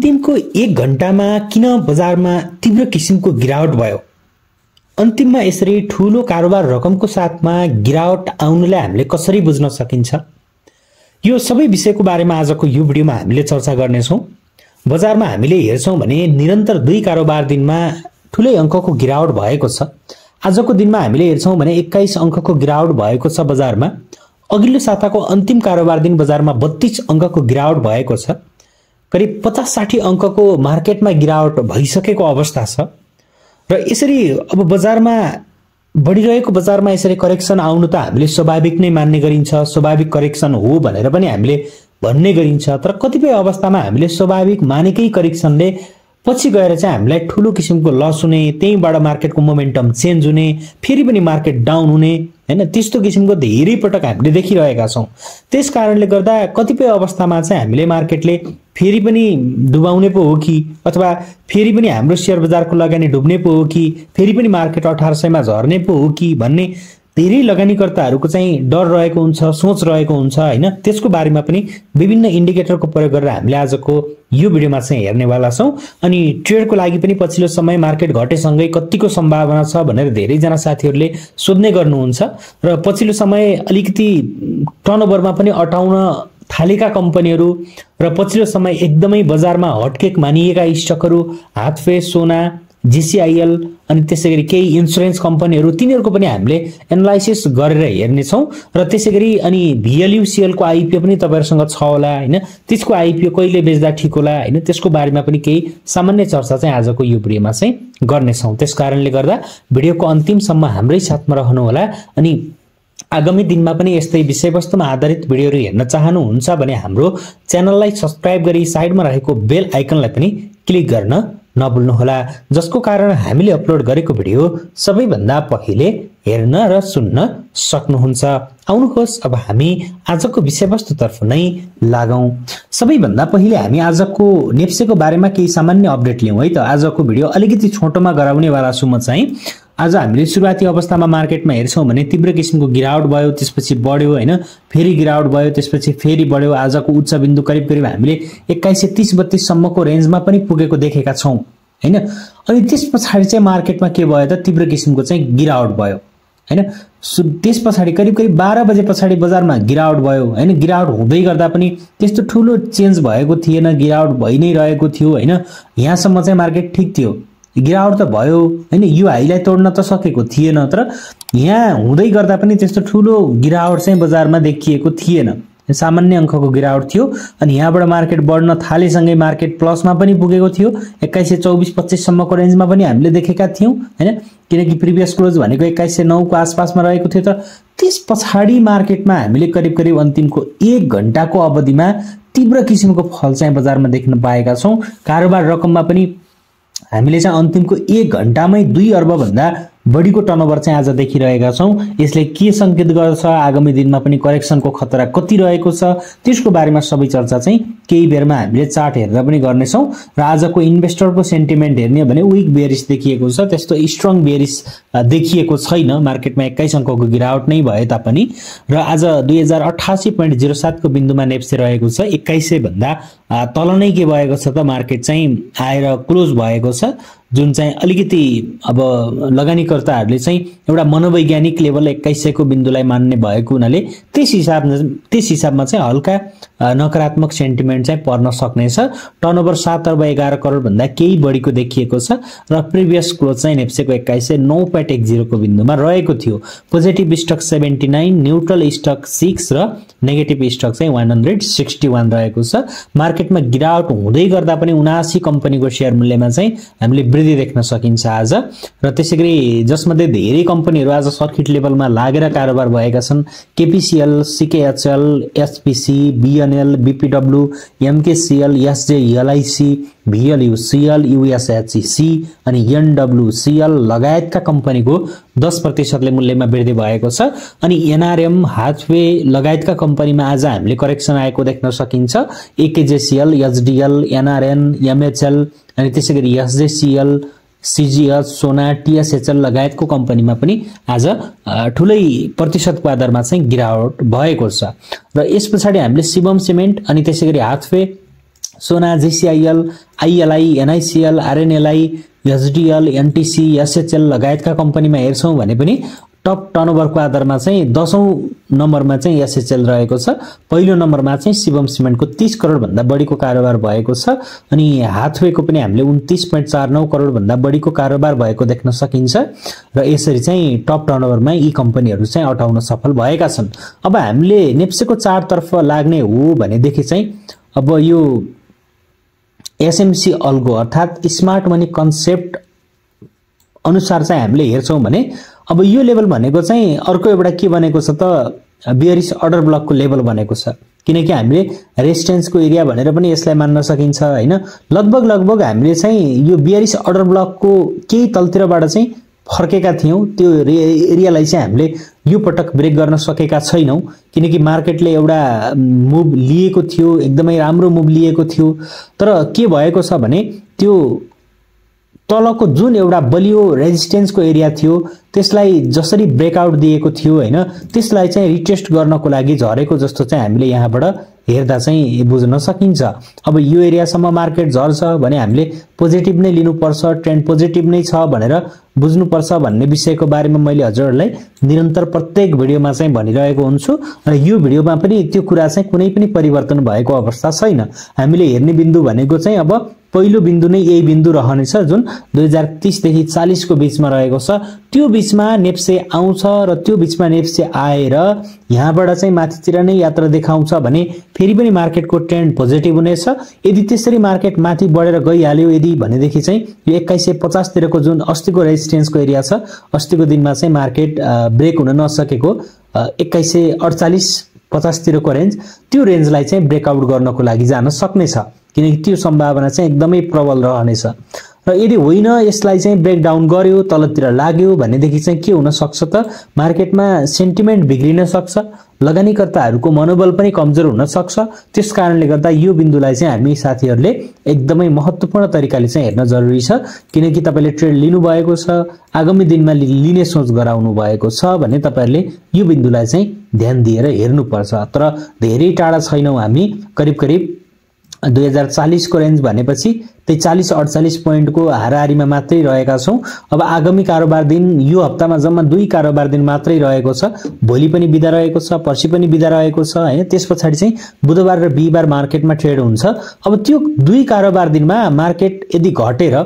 अन्तिमको 1 घण्टामा किन बजारमा तीव्र किसिमको गिरावट भयो? अन्तिममा यसरी ठूलो कारोबार रकमको साथमा गिरावट आउनुलाई हामीले कसरी बुझ्न सकिन्छ? यो सबै विषयको बारेमा आजको यो भिडियोमा हामीले चर्चा गर्नेछौँ। बजारमा हामीले हेर्छौँ भने निरन्तर 2 कारोबार दिनमा ठूलै अङ्कको गिरावट भएको छ। आजको दिनमा हामीले हेर्छौँ भने 21 अङ्कको गिरावट भएको छ बजारमा। अघिल्लो साताको अन्तिम कारोबार दिन बजारमा 32 अङ्कको गिरावट भएको छ। करिब 50-60 अङ्कको मार्केटमा गिरावट भइसकेको अवस्था छ र यसरी अब बजारमा बढिरहेको बजारमा यसरी करेक्सन आउनु त हामीले स्वाभाविक नै मान्ने गरिन्छ। स्वाभाविक करेक्सन हो भनेर पनि हामीले भन्ने गरिन्छ। तर कतिपय अवस्थामा हामीले स्वाभाविक मानेकै करेक्सनले पछि गएर चाहिँ हामीलाई ठूलो किसिमको लस हुने, त्यहीबाट मार्केटको मोमेन्टम चेन्ज हुने, फेरि पनि मार्केट डाउन हुने, हैन, त्यस्तो किसिमको धेरै पटक हामीले देखिरहेका छौं। त्यस कारणले गर्दा कतिपय अवस्थामा चाहिँ हामीले मार्केटले फेरि पनि डुबाउने पो हो कि अथवा फेरि पनि हाम्रो शेयर बजारको लगानी डुब्ने पो हो कि फेरि पनि मार्केट 1800 मा झर्ने पो हो कि भन्ने धेरै लगानीकर्ताहरूको चाहिँ डर रहेको हुन्छ, सोच रहेको हुन्छ, हैन। त्यसको बारेमा पनि विभिन्न इन्डिकेटरको प्रयोग गरेर हामीले आजको यो भिडियोमा चाहिँ हेर्नेवाला छौं। अनि ट्रेडको लागि पनि पछिल्लो समय मार्केट घटेसँगै कतिको सम्भावना छ भनेर धेरै जना साथीहरूले सोध्ने गर्नुहुन्छ र पछिल्लो समय अलिकति टर्नओभरमा पनि अटाउन थालेका कम्पनीहरू र पछिल्लो समय एकदमै बजारमा हटकेक मानिएका स्टकहरू हाथवे, सोना, जीसीआईएल अनि त्यसैगरी केही इन्स्योरेन्स कम्पनीहरू, तिनीहरूको पनि हामीले एनालाइसिस गरेर हेर्नेछौँ र त्यसैगरी अनि भिएलयुसीएल को आईपीओ पनि तपाईहरुसँग छ होला, हैन। त्यसको आईपीओ कहिले बेच्दा ठीक होला, हैन, त्यसको बारेमा पनि केही सामान्य चर्चा चाहिँ आजको यो भिडियोमा चाहिँ गर्नेछौँ। त्यसकारणले गर्दा भिडियोको अन्तिमसम्म हाम्रै साथमा रहनु होला। अनि आगामी दिनमा पनि यस्तै विषयवस्तुमा आधारित भिडियोहरू हेर्न चाहनुहुन्छ भने हाम्रो च्यानललाई सब्स्क्राइब गरी साइडमा रहेको बेल आइकनलाई पनि क्लिक गर्न नभुल्नुहोला, जसको कारण हामीले अपलोड गरेको भिडियो सबैभन्दा पहिले हेर्न र सुन्न सक्नुहुन्छ। आउनुहोस् अब हामी आजको विषयवस्तुतर्फ नै लागौं। सबैभन्दा पहिले हामी आजको नेप्सेको बारेमा केही सामान्य अपडेट लियौं है त। आजको भिडियो अलिकति छोटोमा गराउने वाला छु म चाहिँ। आज हामीले सुरुवाती अवस्थामा मार्केटमा हेर्छौं भने तीव्र किसिमको गिरावट भयो, त्यसपछि बढ्यो, हैन, फेरि गिरावट भयो, त्यसपछि फेरि बढ्यो। आजको उच्च बिन्दु करिब करिब हामीले 2130-32 सम्मको रेन्जमा पनि पुगेको देखेका छौं, हैन। अनि त्यसपछि चाहिँ मार्केटमा के भयो त तीव्र किसिमको चाहिँ गिरावट भयो, हैन। त्यसपछि करिब करिब 12 बजे पछाडी बजारमा गिरावट भयो, हैन। गिरावट हुँदै गर्दा पनि त्यस्तो ठूलो चेन्ज भएको थिएन, गिरावट भइ नै रहेको थियो, हैन। यहाँसम्म चाहिँ मार्केट ठीक थियो, गिरावट त भयो, हैन। यो हाईलाई तोड्न त सकेको थिएन, तर यहाँ हुँदै गर्दा पनि त्यस्तो ठूलो गिरावट चाहिँ बजारमा देखिएको थिएन। सामान्य अङ्कको गिरावट थियो अनि यहाँबाट मार्केट बढ्न थालेसँगै मार्केट प्लसमा पनि पुगेको थियो। 2124-25 सम्मको रेन्जमा पनि हामीले देखेका थियौं, हैन, किनकि प्रिभियस क्लोज भनेको 2109 को आसपासमा रहेको थियो। तर त्यसपछि मार्केटमा हामीले करिब करिब अन्तिमको 1 घण्टाको अवधिमा तीव्र किसिमको फल चाहिँ बजारमा देख्न पाएका छौं। कारोबार रकममा पनि हामीले चाहिँ अन्तिमको 1 घण्टामै 2 अर्ब भन्दा बढीको टर्नओभर चाहिँ आज देखिरहेका छौं। यसले के संकेत गर्छ, आगामी दिनमा पनि करेक्सनको खतरा कति रहेको छ, त्यसको बारेमा सबै चर्चा चाहिँ केही बेरमा हामीले चार्ट हेरेर पनि गर्नेछौं। र आजको इन्भेस्टरको सेन्टिमेन्ट हेर्ने भने विक बेयरिश देखिएको छ, त्यस्तो स्ट्रङ बेयरिश देखिएको छैन। मार्केटमा 21 अङ्कको गिरावट नै भए तापनि र आज 2088.07 को बिन्दुमा नेप्से रहेको छ। 2100 भन्दा तल नै के भएको छ त मार्केट चाहिँ आएर क्लोज भएको छ, जुन चाहिँ अलिकति अब लगानीकर्ताहरूले चाहिँ एउटा मनोवैज्ञानिक लेभल 2100 को बिन्दुलाई मान्ने भएको हुनाले त्यस हिसाबमा चाहिँ हल्का नकारात्मक सेन्टिमेन्ट चाहिँ पर्न सक्नेछ। टर्नओभर 7 अर्ब 11 करोड भन्दा केही बढीको देखिएको छ र प्रिभियस क्लोज चाहिँ नेप्सेको 2100 9.10 को बिन्दुमा रहेको थियो। पोजिटिभ स्टक 79, न्यूट्रल स्टक 6 र नेगेटिभ स्टक चाहिँ 161 रहेको छ। मार्केटमा गिरावट हुँदै गर्दा पनि 79 कम्पनीको शेयर मूल्यमा चाहिँ हामीले वृद्धि देख्न सकिन्छ आज। र त्यसैगरी जसमध्ये धेरै कम्पनीहरू आज सर्किट लेभलमा लागेर कारोबार भएका छन्। KPCL, CKHL, SPC, BNL, BPW, MKCL, SJLIC, VLUCL, USHC अनि एनडब्ल्यूसीएल लगायतका कम्पनीको 10% ले मूल्यमा वृद्धि भएको छ। अनि एनआरएम, हाथवे लगायतका कम्पनीमा आज हामीले करेक्सन आएको देख्न सकिन्छ। एकेजेसीएल, एचडीएल, एनआरएन, एमएचएल अनि त्यसैगरी एसजेसीएल, सीजीएस, सोना, टीएसएचएल लगायतको कम्पनीमा पनि आज ठूलै प्रतिशतको आधारमा चाहिँ गिरावट भएको छ। र यसपछि हामीले शिवम सिमेन्ट अनि त्यसैगरी Hathway, Sona, JCIL, ILI, NICL, RNLI, HDL, NTC, SHL लगायतका कम्पनीमा हेर्छौं भने पनि टप टर्नओभरको आधारमा चाहिँ 10औं नम्बरमा चाहिँ एसएचएल रहेको छ। पहिलो नम्बरमा चाहिँ शिवम सिमेन्टको 30 करोड भन्दा बढीको कारोबार भएको छ अनि हाथवेको पनि हामीले 29.49 करोड भन्दा बढीको कारोबार भएको देख्न सकिन्छ र यसरी चाहिँ टप टर्नओभरमा यी कम्पनीहरू चाहिँ अटाउन सफल भएका छन्। अब हामीले नेप्सेको चार्टतर्फ लाग्ने हो भनेदेखि चाहिँ अब यो एसएमसी अल्गो अर्थात स्मार्ट मनी कन्सेप्ट अनुसार चाहिँ हामीले हेर्छौं भने अब यो लेभल भनेको चाहिँ अर्को एउटा के बनेको छ त बियरिश अर्डर ब्लकको लेभल बनेको छ, किनकि हामीले रेजिस्टेन्सको एरिया भनेर पनि यसलाई मान्न सकिन्छ हैन। लगभग हामीले चाहिँ यो बियरिश अर्डर ब्लकको केही तलतिरबाट चाहिँ फर्केका थियौं, त्यो एरियालाई चाहिँ हामीले यो पटक ब्रेक गर्न सकेका छैनौं किनकि मार्केटले एउटा मुभ लिएको थियो, एकदमै राम्रो मुभ लिएको थियो। तर के भएको छ भने त्यो तलको जुन एउटा बलियो रेजिस्टेन्सको एरिया थियो त्यसलाई जसरी ब्रेकआउट दिएको थियो हैन, त्यसलाई चाहिँ रिटेस्ट गर्नको लागि झरेको जस्तो चाहिँ हामीले यहाँबाट हेर्दा चाहिँ बुझ्न सकिन्छ। अब यो एरियासम्म मार्केट झर्छ भने हामीले पोजिटिभ नै लिनुपर्छ, ट्रेन्ड पोजिटिभ नै छ भनेर बुझ्नुपर्छ भन्ने विषयको बारेमा मैले हजुरहरूलाई निरन्तर प्रत्येक भिडियोमा चाहिँ भनिरहेको हुन्छु र यो भिडियोमा पनि त्यो कुरा चाहिँ कुनै पनि परिवर्तन भएको अवस्था छैन। हामीले हेर्ने बिन्दु भनेको चाहिँ अब पहिलो बिन्दु नै यही बिन्दु रहनेछ जुन 2030 देखि 40 को बीचमा रहेको छ। त्यो बीचमा नेप्से आउँछ र त्यो बीचमा नेप्से आएर यहाँबाट चाहिँ माथितिर नै यात्रा देखाउँछ भने फेरि पनि मार्केटको ट्रेन्ड पोजिटिभ हुनेछ। यदि त्यसरी मार्केट माथि बढेर गइहाल्यो यदि भनेदेखि चाहिँ यो 2150 तिरको जुन अस्तिको रेजिस्टेन्सको एरिया छ, अस्तिको दिनमा चाहिँ मार्केट ब्रेक हुन नसकेको 2148-50 तिरको रेन्ज, त्यो रेन्जलाई चाहिँ ब्रेकआउट गर्नको लागि जान सक्नेछ किनकि त्यो सम्भावना चाहिँ एकदमै प्रबल रहनेछ। र यदि होइन यसलाई चाहिँ ब्रेकडाउन गर्यो, तलतिर लाग्यो भनेदेखि चाहिँ के हुन सक्छ त मार्केटमा सेन्टिमेन्ट बिग्रिन सक्छ, लगानीकर्ताहरूको मनोबल पनि कमजोर हुन सक्छ। त्यसकारणले गर्दा यो बिन्दुलाई चाहिँ हामी साथीहरूले एकदमै महत्त्वपूर्ण तरिकाले चाहिँ हेर्न जरुरी छ किनकि तपाईले ट्रेड लिनु भएको छ, आगामी दिनमा लिने सोच गराउनु भएको छ भने तपाईहरुले यो बिन्दुलाई चाहिँ ध्यान दिएर हेर्नुपर्छ। तर धेरै टाढा छैनौं हामी, करिब 2040 को रेन्ज भनेपछि त्यही 40-48 पोइन्टको हाराहारीमा मात्रै रहेका छौं। अब आगामी कारोबार दिन यो हप्तामा जम्मा 2 कारोबार दिन मात्रै रहेको छ, भोलि पनि बिदा रहेको छ, पर्सि पनि बिदा रहेको छ हैन। त्यसपछि चाहिँ बुधबार र बिहीबार मार्केटमा ट्रेड हुन्छ। अब त्यो 2 कारोबार दिनमा मार्केट यदि घटेर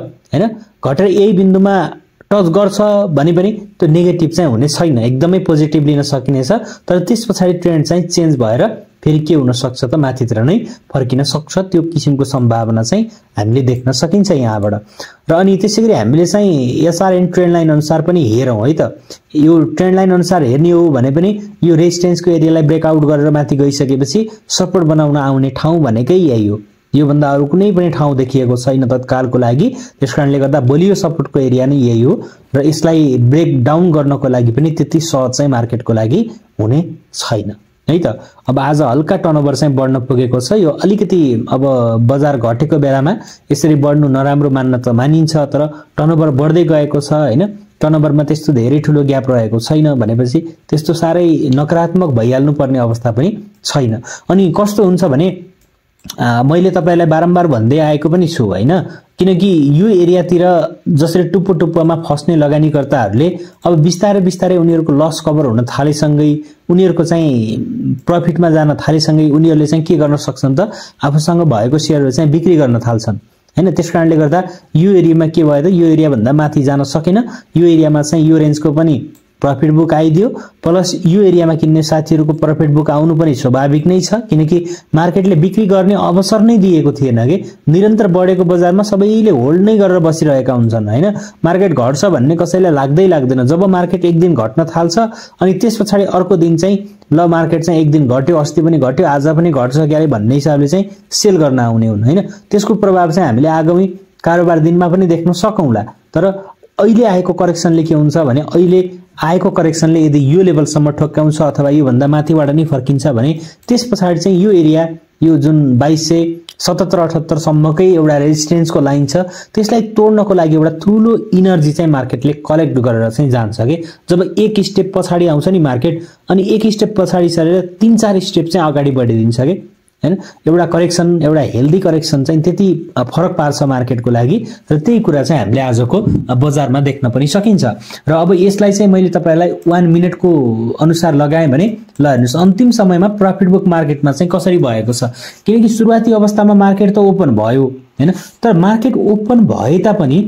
यही बिन्दुमा टच गर्छ भने पनि त्यो नेगेटिभ चाहिँ हुने छैन, एकदमै पोजिटिभ लिन सकिनेछ। तर त्यसपछि ट्रेन्ड चाहिँ चेन्ज भएर फेरि के हुन सक्छ त माथितिर नै फर्किन सक्छ, त्यो किसिमको सम्भावना चाहिँ हामीले देख्न सकिन्छ यहाँबाट। र अनि त्यसैगरी हामीले चाहिँ एसआरएन ट्रेन्ड लाइन अनुसार पनि हेरौं है त। यो ट्रेन्ड लाइन अनुसार हेर्ने हो भने पनि यो रेजिस्टेन्सको एरियालाई ब्रेकआउट गरेर माथि गइसकेपछि सपोर्ट बनाउन आउने ठाउँ भनेकै यही हो। यो भन्दा अरु कुनै पनि ठाउँ देखिएको छैन तत्कालको लागि, त्यसकारणले गर्दा बलियो सपोर्टको एरिया नै यही हो र यसलाई ब्रेक डाउन गर्नको लागि पनि त्यति सहज चाहिँ मार्केटको लागि हुने छैन है त। अब आज हल्का टर्नओभर चाहिँ बढ्न पुगेको छ। यो अलिकति अब बजार घटेको बेलामा यसरी बढ्नु नराम्रो मान्न त मानिन्छ, तर टर्नओभर बढ्दै गएको छ हैन। टर्नओभरमा त्यस्तो धेरै ठूलो ग्याप रहेको छैन भनेपछि त्यस्तो सारै नकारात्मक भइहाल्नु पर्ने अवस्था पनि छैन। अनि कस्तो हुन्छ भने मैले तपाईलाई बारम्बार भन्दै आएको पनि छु हैन, किनकि यो एरियातिर जसरी टुप्पो-टुप्पोमा फस्ने लगानीकर्ताहरूले अब बिस्तारै उनीहरूको लस कभर हुन थालेसँगै, उनीहरूको चाहिँ प्रफिटमा जान थालेसँगै उनीहरूले चाहिँ के गर्न सक्छन् त आफूसँग भएको शेयरहरू चाहिँ बिक्री गर्न थाल्छन् हैन। त्यसकारणले गर्दा यो एरियामा के भयो त यो एरिया भन्दा माथि जान सकेन, यो एरियामा चाहिँ यो रेन्जको पनि प्रफिट बुक आइदियो, प्लस यो एरियामा किन्ने साथीहरुको प्रफिट बुक आउनु पनि स्वाभाविक नै छ किनकि मार्केटले बिक्री गर्ने अवसर नै दिएको थिएन के। निरन्तर बढेको बजारमा सबैले होल्ड नै गरेर बसिरहेका हुन्छन् हैन। मार्केट घट्छ भन्ने कसैलाई लाग्दैन। जब मार्केट एक दिन घट्न थाल्छ अनि त्यसपछि अर्को दिन चाहिँ ल मार्केट चाहिँ एक दिन घट्यो, अस्ति पनि घट्यो, आज पनि घट्छ क्यारे भन्ने हिसाबले चाहिँ सेल गर्न आउने हुन् हैन। त्यसको प्रभाव चाहिँ हामीले आगामी कारोबार दिनमा पनि देख्न सकौंला। तर अहिले आएको करेक्सनले के हुन्छ भने अहिले आएको करेक्सनले यदि यो लेभलसम्म ठोक्काउँछ अथवा यो भन्दा माथिबाट नै फर्किन्छ भने त्यसपछि चाहिँ यो एरिया यो जुन 2277-78 सम्मकै एउटा रेजिस्टेन्सको लाइन छ त्यसलाई तोड्नको लागि एउटा ठूलो इनर्जी चाहिँ मार्केटले कलेक्ट गरेर चाहिँ जान्छ के। जब एक स्टेप पछाडी आउँछ नि मार्केट अनि एक स्टेप पछाडी सरेर 3-4 स्टेप चाहिँ अगाडि बढिदिन्छ के। हैन। एउटा करेक्सन, एउटा हेल्दी करेक्सन चाहिँ त्यति फरक पार्छ मार्केटको लागि र त्यही कुरा चाहिँ हामीले आजको बजारमा देख्न पनि सकिन्छ। र अब यसलाई चाहिँ मैले तपाईहरुलाई 1 मिनेटको अनुसार लगाएँ भने ल हेर्नुस् अन्तिम समयमा प्रॉफिट बुक मार्केटमा चाहिँ कसरी भएको छ। किनकि सुरुवाती अवस्थामा मार्केट त ओपन भयो हैन, तर मार्केट ओपन भए तापनि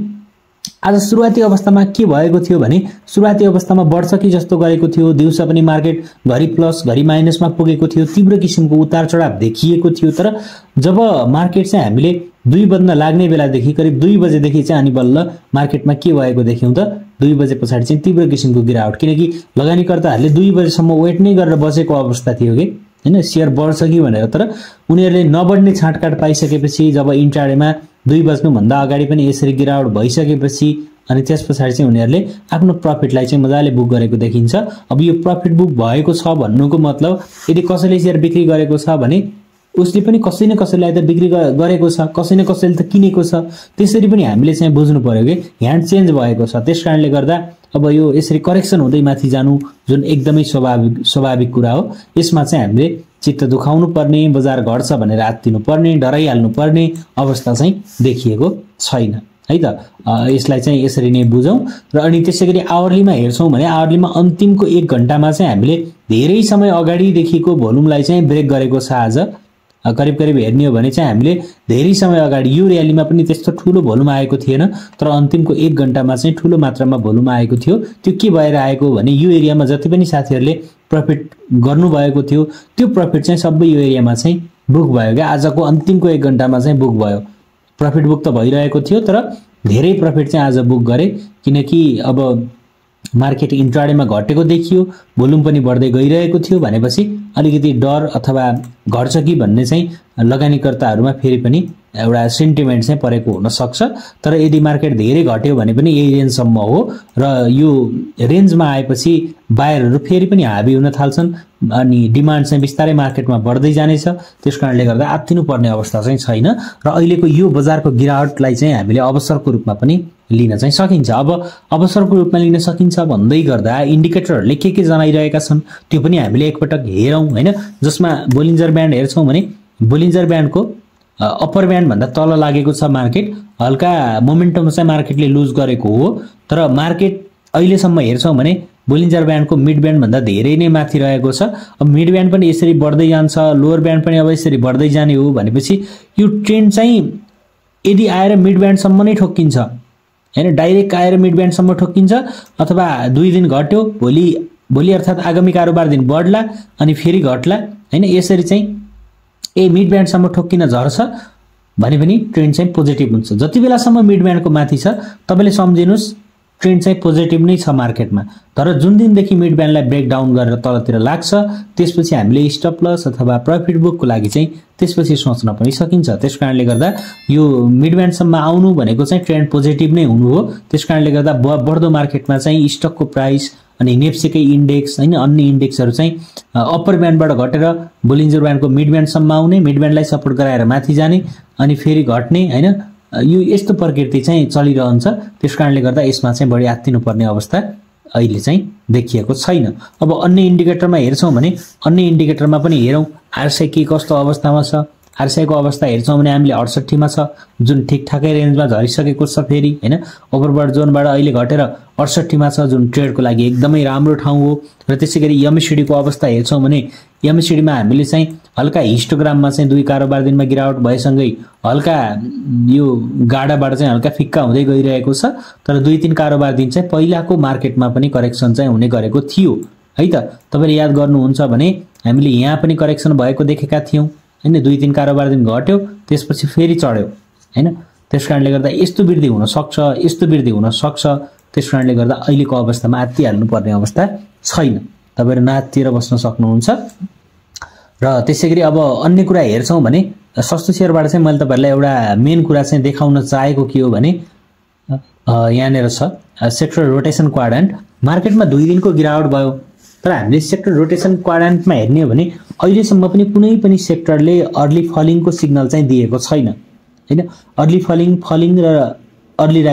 आज सुरुवाती अवस्थामा के भएको थियो भने सुरुवाती अवस्थामा बढ्छ कि जस्तो गरेको थियो। दिउँसो पनि मार्केट घरि प्लस घरि माइनसमा पुगेको थियो, तीव्र किसिमको उतार चढाव देखिएको थियो। तर जब मार्केट चाहिँ हामीले 2 बज्न लाग्ने बेलादेखि करिब 2 बजेदेखि चाहिँ अनि बल्ल मार्केटमा के भएको देख्यौं त 2 बजे पछाडि चाहिँ तीव्र किसिमको गिरावट। किनकि लगानीकर्ताहरूले 2 बजेसम्म वेट नै गरेर बसेको अवस्था थियो कि हैन, शेयर बढ्छ कि भनेर। तर उनीहरूले नबढ्ने छाटकाट पाइसकेपछि जब इन्ट्राडेमा 2 बज्नु भन्दा अगाडि पनि यसरी गिरावट भइसकेपछि अनि त्यसपछि चाहिँ उनीहरूले आफ्नो प्रॉफिटलाई चाहिँ मजाले बुक गरेको देखिन्छ। अब यो प्रॉफिट बुक भएको छ भन्नुको मतलब यदि कसैले शेयर बिक्री गरेको छ भने उसले पनि कसै न कसैलाई त बिक्री गरेको छ, कसै न कसैले त किनेको छ। त्यसरी पनि हामीले चाहिँ बुझ्नु पर्यो कि ह्यान्ड चेन्ज भएको छ। त्यसकारणले गर्दा अब यो यसरी करेक्सन हुँदै माथि जानु जुन एकदमै स्वाभाविक कुरा हो, यसमा चाहिँ हामीले चित्त दुखाउनु पर्ने, बजार घट्छ भनेर आत्तिनु पर्ने, डराइहाल्नु पर्ने अवस्था चाहिँ देखिएको छैन है त। यसलाई चाहिँ यसरी नै बुझौं। र अनि त्यसैगरी आवरलीमा हेर्छौं भने आवरलीमा अन्तिमको 1 घण्टामा चाहिँ हामीले धेरै समय अगाडिदेखिको भोल्युमलाई चाहिँ ब्रेक गरेको छ। आज करिब हेर्ने हो भने चाहिँ हामीले धेरै समय अगाडि यो र्यालीमा पनि त्यस्तो ठूलो भोल्युम आएको थिएन, तर अन्तिमको 1 घण्टामा चाहिँ ठूलो मात्रामा भोल्युम आएको थियो। त्यो के भएर आएको भने यो एरियामा जति पनि साथीहरूले प्रॉफिट गर्नु भएको थियो त्यो प्रॉफिट चाहिँ सबै यो एरियामा चाहिँ बुक भयो के। आजको अन्तिमको 1 घण्टामा चाहिँ बुक भयो। प्रॉफिट बुक त भइरहेको थियो तर धेरै प्रॉफिट चाहिँ आज बुक गरे। किनकि अब मार्केट इन्ट्राडेमा घटेको देखियो, भोल्युम पनि बढ्दै गइरहेको थियो भनेपछि अलिकति डर अथवा घट्छ कि भन्ने चाहिँ लगानीकर्ताहरुमा फेरि पनि एउटा सेन्टिमेन्ट चाहिँ परेको हुन सक्छ। तर यदि मार्केट धेरै घट्यो भने पनि यही रेन्जसम्म हो र यो रेन्जमा आएपछि बायरहरु फेरि पनि हाबी हुन थाल्छन् अनि डिमान्ड चाहिँ बिस्तारै मार्केटमा बढ्दै जानेछ। त्यसकारणले गर्दा आत्तिनु पर्ने अवस्था चाहिँ छैन र अहिलेको यो बजारको गिरावटलाई चाहिँ हामीले अवसरको रूपमा पनि लिन चाहिँ सकिन्छ। अब अवसरको रूपमा लिन सकिन्छ भन्दै गर्दा इन्डिकेटरहरुले के जनाइरहेका छन् त्यो पनि हामीले एकपटक हेरौं हैन। जसमा बोलिन्जर ब्यान्ड हेर्छौं भने बोलिन्जर ब्यान्डको अप्पर ब्यान्ड भन्दा तल लागेको छ मार्केट। हल्का मोमेन्टम चाहिँ मार्केटले लुज गरेको हो, तर मार्केट अहिलेसम्म हेर्छौं भने बोलिन्जर ब्यान्डको मिड ब्यान्ड भन्दा धेरै नै माथि रहेको छ। अब मिड ब्यान्ड पनि यसरी बढ्दै जान्छ, लोअर ब्यान्ड पनि अब यसरी बढ्दै जाने हो भनेपछि यो ट्रेन्ड चाहिँ यदि आएर मिड ब्यान्डसम्म नै ठोक्किन्छ हैन, डाइरेक्ट आएर मिड ब्यान्डसम्म ठोक्किन्छ अथवा 2 दिन घट्यो भोलि अर्थात आगामी कारोबार दिन बढ्ला अनि फेरि घट्ला हैन, यसरी चाहिँ मिड ब्यान्डसम्म ठोक्किन झर्छ भने पनि ट्रेन्ड चाहिँ पोजिटिभ हुन्छ। जति बेलासम्म मिड ब्यान्डको माथि छ तपाईले सम्झिनुस् ट्रेन्ड चाहिँ पोजिटिभ नै छ मार्केटमा। तर जुन दिनदेखि मिड ब्यान्डलाई ब्रेक डाउन गरेर तलतिर लाग्छ त्यसपछि हामीले स्टप लस अथवा प्रॉफिट बुकको लागि चाहिँ त्यसपछि सोच्न पनि सकिन्छ। त्यसकारणले गर्दा यो मिड ब्यान्डसम्म आउनु भनेको चाहिँ ट्रेन्ड पोजिटिभ नै हुनु हो। त्यसकारणले गर्दा बढ्दो मार्केटमा चाहिँ स्टकको प्राइस अनि नेप्सेकै इन्डेक्स हैन अन्य इन्डेक्सहरु चाहिँ अप्पर ब्यान्डबाट घटेर बोलिन्जर ब्यान्डको मिड ब्यान्डसम्म आउने, मिड ब्यान्डलाई सपोर्ट गराएर माथि जाने अनि फेरि घट्ने हैन, यो यस्तो प्रकृति चाहिँ चलिरहन्छ। त्यसकारणले गर्दा यसमा चाहिँ बढी आत्तिनु पर्ने अवस्था अहिले चाहिँ देखिएको छैन। अब अन्य इन्डिकेटरमा हेर्छौं भने अन्य इन्डिकेटरमा पनि हेरौं आरएसआई के कस्तो अवस्थामा छ। आरएसआई को अवस्था हेर्छौं भने हामीले 68 मा छ जुन ठिकठाकै रेन्जमा झरिसकेको छ फेरि हैन। ओभरबट जोनबाट अहिले घटेर 68 मा छ जुन ट्रेडको लागि एकदमै राम्रो ठाउँ हो। र त्यसैगरी एमएससीडी को अवस्था हेर्छौं भने एमएससीडी मा हामीले चाहिँ हल्का हिस्टोग्राममा चाहिँ 2 कारोबार दिनमा गिरावट भएसँगै हल्का यो गाडाबाट चाहिँ हल्का फिक्का हुँदै गइरहेको छ। तर 2-3 कारोबार दिन चाहिँ पहिलाको मार्केटमा पनि करेक्सन चाहिँ हुने गरेको थियो है त। तपाईले याद गर्नुहुन्छ भने हामीले यहाँ पनि करेक्सन भएको देखेका थियौं हैन। 2-3 कारोबार दिन घट्यो त्यसपछि फेरि चढ्यो हैन। त्यसकारणले गर्दा यस्तो वृद्धि हुन सक्छ, यस्तो वृद्धि हुन सक्छ। त्यसकारणले गर्दा अहिलेको अवस्थामा आत्ति हाल्नु पर्ने अवस्था छैन। तपाईहरु नातिएर बस्न सक्नुहुन्छ। र त्यसैगरी अब अन्य कुरा हेर्छौं भने सस्तो शेयरबाट चाहिँ मैले तपाईहरुलाई एउटा मेन कुरा चाहिँ देखाउन चाहेको के हो भने यहाँनेर छ सेक्टर रोटेसन क्वाड्रेन्ट। मार्केटमा 2 दिनको गिरावट भयो तर हामीले सेक्टर रोटेसन क्वाड्रेन्टमा हेर्ने हो भने अहिलेसम्म पनि कुनै पनि सेक्टरले अर्ली फलिङको सिग्नल चाहिँ दिएको छैन हैन। अर्ली फलिङ र अर्ली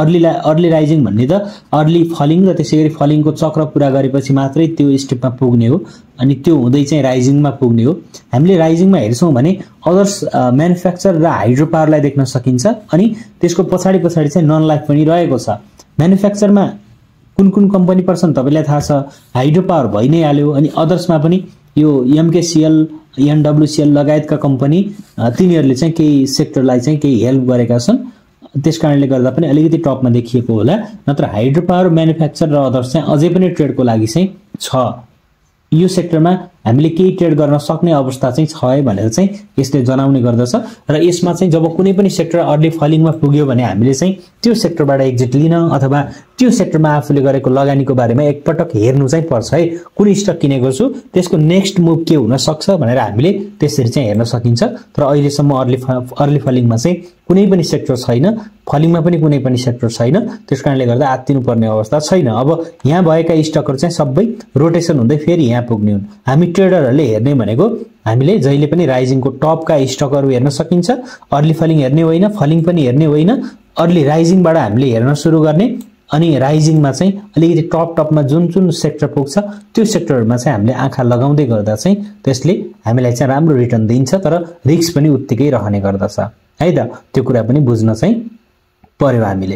राइजिङ भन्ने त अर्ली फलिङ र त्यसैगरी फलिङको चक्र पूरा गरेपछि मात्रै त्यो स्टेपमा पुग्ने हो अनि त्यो हुँदै चाहिँ राइजिङमा पुग्ने हो। हामीले राइजिङमा हेर्छौं भने अदर्स म्यानुफ्याक्चर र हाइड्रो पावरलाई देख्न सकिन्छ अनि त्यसको पछाडी चाहिँ नन लाइफ पनि रहेको छ। म्यानुफ्याक्चरमा कुन कम्पनी पर्छन् तपाईलाई थाहा छ, हाइड्रो पावर भइ नै हाल्यो अनि अदर्समा पनि यो एमकेसीएल एनडब्ल्युसीएल लगायतका कम्पनी तिनीहरूले चाहिँ केही सेक्टरलाई चाहिँ केही हेल्प गरेका छन्, त्यसकारणले गर्दा पनि अलिकति टपमा देखिएको होला। नत्र हाइड्रो पावर म्यानुफ्याक्चर र अदर्स चाहिँ अझै पनि ट्रेडको लागि चाहिँ छ। यो सेक्टरमा हामीले केही ट्रेड गर्न सक्ने अवस्था चाहिँ छ है भनेर चाहिँ यसले जनाउने गर्दछ र यसमा चाहिँ जब कुनै पनि सेक्टर अर्ली फलिङमा पुग्यो भने हामीले चाहिँ त्यो सेक्टरबाट एक्जिट लिन अथवा त्यो सेक्टरमा आफूले गरेको लगानीको बारेमा एकपटक हेर्नु चाहिँ पर्छ है। कुन स्टक किनेको छु त्यसको नेक्स्ट मुभ के हुन सक्छ भनेर हामीले त्यसरी चाहिँ हेर्न सकिन्छ। तर अहिलेसम्म अर्ली फलिङमा चाहिँ कुनै पनि सेक्टर छैन, फलिङमा पनि कुनै पनि सेक्टर छैन, त्यसकारणले गर्दा आत्तिनु पर्ने अवस्था छैन। अब यहाँ भएका स्टकहरु चाहिँ सबै रोटेसन हुँदै फेरि यहाँ पुग्ने हुन्। हामी ट्रेडरहरूले हेर्ने भनेको हामीले जहिले पनि राइजिङको टपका स्टकहरु हेर्न सकिन्छ, अर्ली फलिङ हेर्ने होइन, फलिङ पनि हेर्ने होइन, अर्ली राइजिङबाट हामीले हेर्न सुरु गर्ने अनि राइजिङमा चाहिँ अलिकति टपमा जुन सेक्टर पुग्छ त्यो सेक्टरहरुमा चाहिँ हामीले आँखा लगाउँदै गर्दा चाहिँ त्यसले हामीलाई चाहिँ राम्रो रिटर्न दिन्छ, तर रिस्क पनि उत्तिकै रहने गर्दछ है त। त्यो कुरा पनि बुझ्न चाहिँ पर्यो हामीले।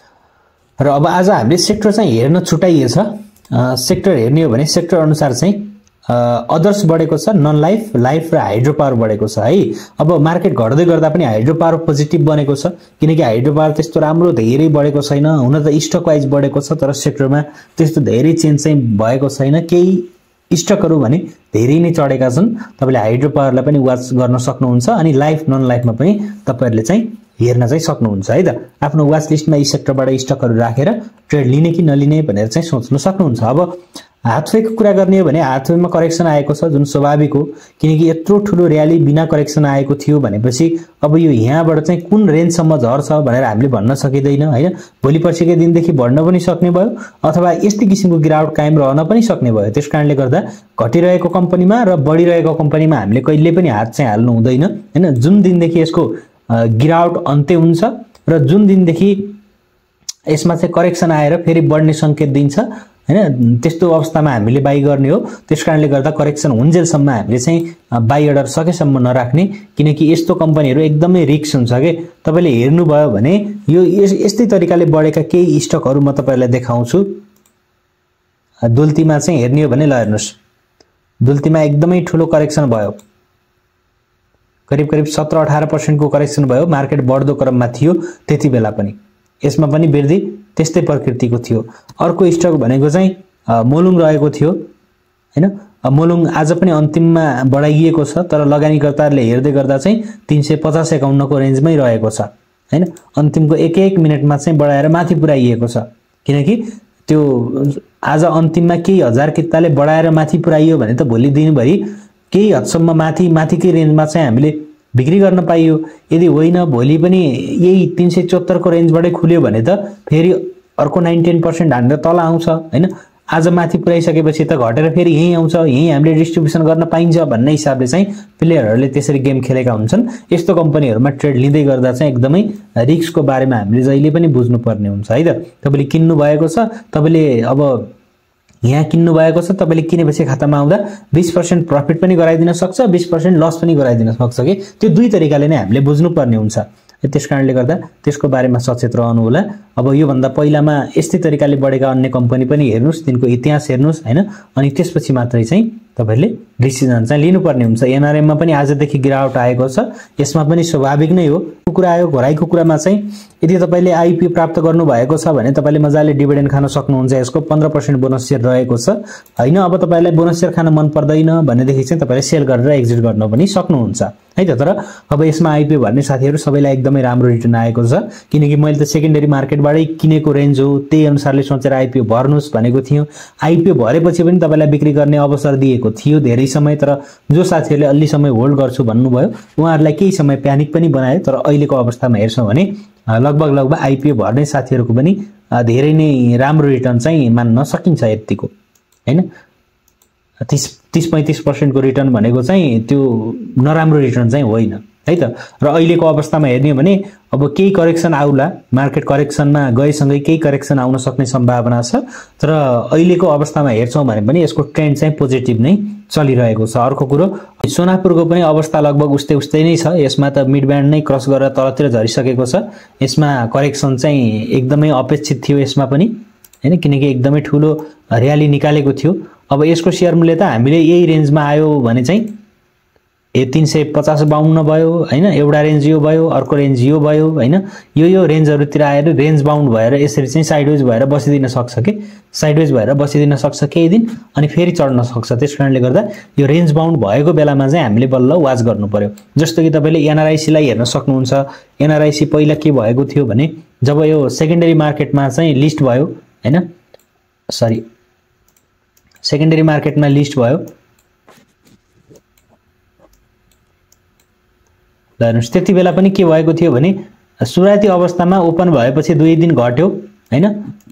र अब आज हामीले सेक्टर चाहिँ हेर्न छुटाइएछ। सेक्टर हेर्ने हो भने सेक्टर अनुसार चाहिँ अदर्स बढेको छ, नन लाइफ, लाइफ र हाइड्रो पावर बढेको छ है। अब मार्केट घट्दै गर्दा पनि हाइड्रो पावर पोजिटिभ बनेको छ किनकि हाइड्रो पावर त्यस्तो राम्रो धेरै बढेको छैन। हुन त स्टक वाइज बढेको छ तर सेक्टरमा त्यस्तो धेरै चेन्ज चाहिँ भएको छैन। केही स्टकहरु भने धेरै नै चढेका छन्। तपाईले हाइड्रो पावरलाई पनि वाच गर्न सक्नुहुन्छ अनि लाइफ नन लाइफमा पनि तपाईहरुले चाहिँ हेर्न चाहिँ सक्नुहुन्छ है त। आफ्नो वाच लिस्टमा यी सेक्टरबाट स्टकहरु राखेर ट्रेड लिने कि नलिने भनेर चाहिँ सोच्न सक्नुहुन्छ। अब हाथवेको कुरा गर्ने हो भने हाथवेमा करेक्सन आएको छ जुन स्वाभाविक हो किनकि यत्रो ठुलो र्याली बिना करेक्सन आएको थियो भनेपछि अब यो यहाँबाट चाहिँ कुन रेन्जसम्म झर्छ भनेर हामीले भन्न सकिदैन हैन। भोलि पर्सिकै दिनदेखि बढ्न पनि सक्ने भयो अथवा यस्तै किसिमको गिरावट कायम रहन पनि सक्ने भयो। त्यसकारणले गर्दा घटिरहेको कम्पनीमा र बढिरहेको कम्पनीमा हामीले कहिले पनि हात चाहिँ हाल्नु हुँदैन हैन। जुन दिनदेखि यसको गिरावट अन्त्य हुन्छ र जुन दिनदेखि यसमा चाहिँ करेक्सन आएर फेरि बढ्ने संकेत दिन्छ हैन, त्यस्तो अवस्थामा हामीले बाइ गर्ने हो। त्यसकारणले गर्दा करेक्सन हुन्जेलसम्म हामीले चाहिँ बाइ अर्डर सकेसम्म नराख्ने किनकि यस्तो कम्पनीहरु एकदमै रिस्क हुन्छ के। तपाईले हेर्नुभयो भने यो यस्तै तरिकाले बढेका केही स्टकहरु म तपाईहरुलाई देखाउँछु। दुल्तीमा चाहिँ हेर्ने हो भने ल हेर्नुस्, दुल्तीमा एकदमै ठूलो करेक्सन भयो, करिब 17-18% को करेक्सन भयो। मार्केट बढ्दो क्रममा थियो त्यति बेला पनि। यसमा पनि वृद्धि त्यस्तै प्रकृतिको थियो। अर्को स्टक भनेको चाहिँ मोलुङ रहेको थियो हैन। मोलुङ आज पनि अन्तिममा बढाइएको छ तर लगानीकर्ताहरूले हेर्दै गर्दा चाहिँ 350-51 को रेन्जमै रहेको छ हैन। अन्तिमको एक मिनेटमा चाहिँ बढाएर माथि पुर्याइएको छ किनकि त्यो आज अन्तिममा केही हजार किताले बढाएर माथि पुर्याइयो भने त भोलि दिनभरि केही हदसम्म माथिकै रेन्जमा चाहिँ हामीले बिक्री गर्न पाइयो। यदि होइन भोलि पनि यही 374 को रेन्जबाटै खुल्यो भने त फेरि अर्को 9-10% हानेर तल आउँछ हैन। आज माथि पुर्याइसकेपछि त घटेर फेरि यही आउँछ, यही हामीले डिस्ट्रिब्युसन गर्न पाइन्छ भन्ने हिसाबले चाहिँ प्लेयरहरूले त्यसरी गेम खेलेका हुन्छन्। यस्तो कम्पनीहरुमा ट्रेड लिँदै गर्दा चाहिँ एकदमै रिस्कको बारेमा हामीले जहिले पनि बुझ्नु पर्ने हुन्छ है त। तपाईले किन्नु भएको छ, तपाईले अब यहाँ किन्नु भएको छ, तपाईले किनेपछि खातामा आउँदा 20% प्रफिट पनि गराइदिन सक्छ, 20% लस पनि गराइदिन सक्छ के। त्यो दुई तरिकाले नै हामीले बुझ्नु पर्ने हुन्छ। त्यसकारणले गर्दा त्यसको बारेमा सचेत रहनु होला। अब यो भन्दा पहिलामा यस्तै तरिकाले बढेका अन्य कम्पनी पनि हेर्नुस्, तिनको इतिहास हेर्नुस् हैन, अनि त्यसपछि मात्रै चाहिँ तपाईले डिसिजन चाहिँ लिनुपर्ने हुन्छ। एनआरएम मा पनि आजदेखि गिरावट आएको छ, यसमा पनि स्वाभाविक नै हो। कुरा आयो घराइको कुरामा चाहिँ यदि तपाईले आईपीओ प्राप्त गर्नु भएको छ भने तपाईले मजाले डिभिडेन्ड खान सक्नुहुन्छ। यसको 15% बोनस शेयर रहेको छ हैन। अब तपाईलाई बोनस शेयर खान मन पर्दैन भनेदेखि चाहिँ तपाईले सेल गरेर एक्जिट गर्न पनि सक्नुहुन्छ है त। तर अब यसमा आईपीओ भर्ने साथीहरु सबैलाई एकदमै राम्रो रिटर्न आएको छ किनकि मैले त सेकेन्डरी मार्केटबाटै किनेको रेन्ज हो, त्यही अनुसारले सोचेर आईपीओ भर्नुस् भनेको थियो। आईपीओ भरेपछि पनि तपाईलाई बिक्री गर्ने अवसर दिएको थियो धेरै समय, तर जो साथीहरुले अलि समय होल्ड गर्छु भन्नुभयो उहाँहरुलाई केही समय प्यानिक पनि बनायो। तर अहिलेको अवस्थामा हेर्छौं भने लगभग आईपीओ भर्ने साथीहरुको पनि धेरै नै राम्रो रिटर्न चाहिँ मान्न सकिन्छ यतिको हैन। 30-35% को रिटर्न भनेको चाहिँ त्यो नराम्रो रिटर्न चाहिँ होइन है त। र अहिलेको अवस्थामा हेर्ने भने अब केही करेक्सन आउला, मार्केट करेक्सनमा गएसँगै केही करेक्सन आउन सक्ने सम्भावना छ, तर अहिलेको अवस्थामा हेर्छौँ भने पनि यसको ट्रेन्ड चाहिँ पोजिटिभ नै चलिरहेको छ। अर्को कुरो सोनापुरको पनि अवस्था लगभग उस्तै उस्तै नै छ। यसमा त मिड ब्यान्ड नै क्रस गरेर तलतिर झरिसकेको छ। यसमा करेक्सन चाहिँ एकदमै अपेक्षित थियो यसमा पनि, हैन, किनकि एकदमै ठुलो र्याली निकालेको थियो। अब यसको शेयर मूल्य त हामीले यही रेन्जमा आयो भने चाहिँ 350-52 भयो, हैन, एउटा रेन्ज यो भयो, अर्को रेन्ज यो भयो, हैन, यो रेन्जहरुतिर आएर रेन्ज बाउन्ड भएर यसरी चाहिँ साइडवेज भएर बसिदिन सक्छ के, साइडवेज भएर बसिदिन सक्छ केही दिन, अनि फेरि चढ्न सक्छ। त्यसकारणले गर्दा यो रेन्ज बाउन्ड भएको बेलामा चाहिँ हामीले बल्ल वाच गर्नु पर्यो। जस्तो कि तपाईले एनआरआईसी लाई हेर्न सक्नुहुन्छ। एनआरआईसी पहिला के भएको थियो भने जब यो सेकेन्डरी मार्केटमा चाहिँ लिस्ट भयो, हैन, सरी, सेकेन्डरी मार्केटमा लिस्ट भयो, हेर्नुस् त्यति बेला पनि के भएको थियो भने सुरुवाती अवस्थामा ओपन भएपछि 2 दिन घट्यो, हैन,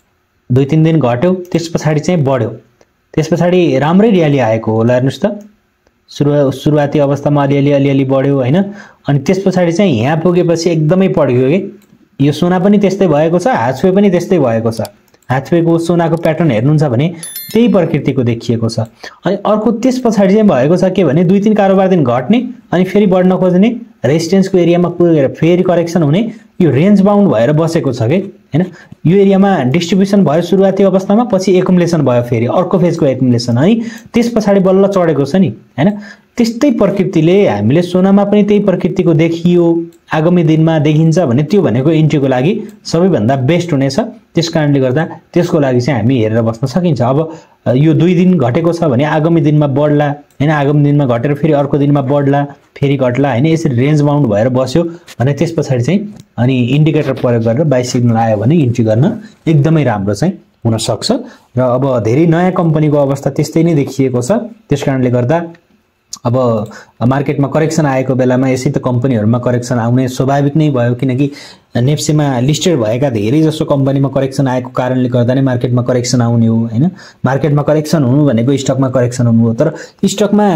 2-3 दिन घट्यो, त्यसपछि चाहिँ बढ्यो, त्यसपछि राम्रै र्याली आएको होला। हेर्नुस् त सुरुवाती अवस्थामा अलिअलि बढ्यो, हैन, अनि त्यसपछि चाहिँ यहाँ पुगेपछि एकदमै पड्क्यो के। यो सोना पनि त्यस्तै भएको छ, हाथवे पनि त्यस्तै भएको छ। हाथवेको सोनाको प्याटर्न हेर्नुहुन्छ भने त्यही प्रकृतिको देखिएको छ। अनि अर्को त्यसपछि चाहिँ भएको छ के भने 2-3 कारोबार दिन घट्ने अनि फेरि बढ्न खोज्ने, रेजिस्टेन्सको एरियामा पुगेर फेरि करेक्सन हुने, यो रेन्ज बाउन्ड भएर बसेको छ के, हैन। यो एरियामा डिस्ट्रिब्युसन भयो सुरुवाती अवस्थामा, पछि एकुमुलेसन भयो, फेरि अर्को फेजको एकुमुलेसन, अनि त्यसपछि बल्ल चढेको छ नि, हैन। त्यस्तै प्रकृतिले हामीले सोनामा पनि त्यही प्रकृतिको देखियो, आगामी दिनमा देखिन्छ भने त्यो भनेको इन्ट्रीको लागि सबैभन्दा बेस्ट हुनेछ। त्यसकारणले गर्दा त्यसको लागि चाहिँ हामी हेरेर बस्न सकिन्छ। अब यो 2 दिन घटेको छ भने आगामी दिनमा बढ्ला, हैन, आगामी दिनमा घटेर फेरि अर्को दिनमा बढ्ला, फेरि घट्ला, हैन, यसरी रेन्ज बाउन्ड भएर बस्यो भने त्यसपछि चाहिँ अनि इन्डिकेटर प्रयोग गरेर बाइ सिग्नल आयो भने इन्ट्री गर्न एकदमै राम्रो चाहिँ हुन सक्छ। र अब धेरै नयाँ कम्पनीको अवस्था त्यस्तै नै देखिएको छ। त्यसकारणले गर्दा अब मार्केटमा करेक्सन आएको बेलामा यसै त कम्पनीहरुमा करेक्सन आउने स्वाभाविक नै भयो, किनकि नेप्सेमा लिस्टेड भएका धेरै जसो कम्पनीमा करेक्सन आएको कारणले गर्दा नै मार्केटमा करेक्सन आउने हो, हैन। मार्केटमा करेक्सन हुनु भनेको स्टकमा करेक्सन हुनु हो, तर स्टकमा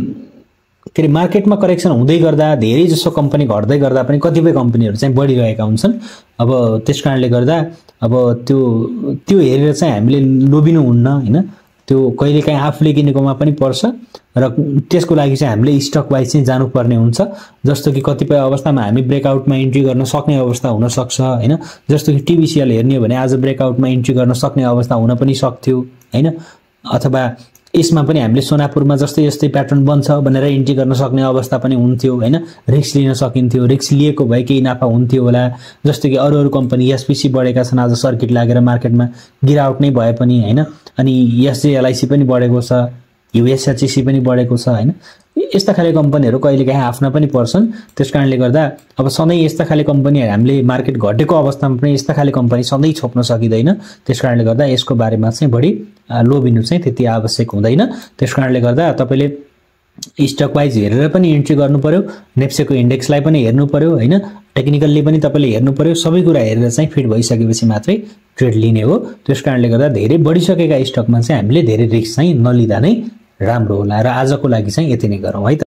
के रे मार्केटमा करेक्सन हुँदै गर्दा धेरै जसो कम्पनी घट्दै गर्दा पनि कतिपय कम्पनीहरु चाहिँ बढिरहेका हुन्छन्। अब त्यसकारणले गर्दा अब त्यो हेरेर चाहिँ हामीले लोबिनु हुन्न, हैन। त्यो कहिलेकाहीँ आफूले किनेकोमा पनि पर्छ र त्यसको लागि चाहिँ हामीले स्टक वाइज चाहिँ जानुपर्ने हुन्छ। जस्तो कि कतिपय अवस्थामा हामी ब्रेकआउटमा इन्ट्री गर्न सक्ने अवस्था हुन सक्छ, हैन। जस्तो कि टिबिसिएल हेर्ने हो भने आज ब्रेकआउटमा इन्ट्री गर्न सक्ने अवस्था हुन पनि सक्थ्यो, हैन। अथवा यसमा पनि हामीले सोनापुरमा जस्तै प्याटर्न बन्छ भनेर इन्ट्री गर्न सक्ने अवस्था पनि हुन्थ्यो, हैन। रिस्क लिन सकिन्थ्यो, रिस्क लिएको भए केही नाफा हुन्थ्यो होला। जस्तो कि अरू कम्पनी एसपीसी बढेका छन्, आज सर्किट लागेर मार्केटमा गिरावट नै भए पनि, हैन। अनि एसजेएलआईसी पनि बढेको छ, युएसएचसी पनि बढेको छ, हैन। यस्ता खाले कम्पनीहरु कहिलेकाहीँ आफ्ना पनि पर्छन्। त्यसकारणले गर्दा अब सधैँ यस्ता खाले कम्पनीहरु हामीले मार्केट घटेको अवस्थामा पनि यस्ता खाले कम्पनी सधैँ छोप्न सकिदैन। त्यसकारणले गर्दा यसको बारेमा चाहिँ बढी लोभिनु चाहिँ त्यति आवश्यक हुँदैन। त्यसकारणले गर्दा तपाईले स्टक वाइज हेरेर पनि इन्ट्री गर्नु पर्यो, नेप्सेको इन्डेक्सलाई पनि हेर्नु पर्यो, हैन। टेक्निकल्ली पनि तपाईले हेर्नु पर्यो। सबै कुरा हेरेर चाहिँ फिट भइसकेपछि मात्रै ट्रेड लिने हो। त्यसकारणले गर्दा धेरै बढिसकेका स्टकमा चाहिँ हामीले धेरै रिस्क चाहिँ नलिदा नै राम्रो होला। र आजको लागि चाहिँ यति नै गरौँ है त।